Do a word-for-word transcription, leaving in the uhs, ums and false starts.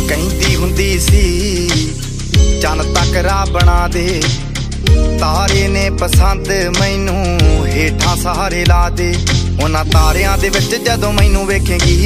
ਕਹਿੰਦੀ ਹੁੰਦੀ ਸੀ ਚੰਨ ਤੱਕ ਰਾਹ ਬਣਾ ਦੇ, ਤਾਰੇ ਨੇ ਪਸੰਦ ਮੈਨੂੰ ਹੇਠਾਂ ਸਹਾਰੇ ਲਾ ਦੇ। ਉਹਨਾਂ ਤਾਰਿਆਂ ਦੇ ਵਿੱਚ ਜਦੋਂ ਮੈਨੂੰ ਵੇਖੇਂਗੀ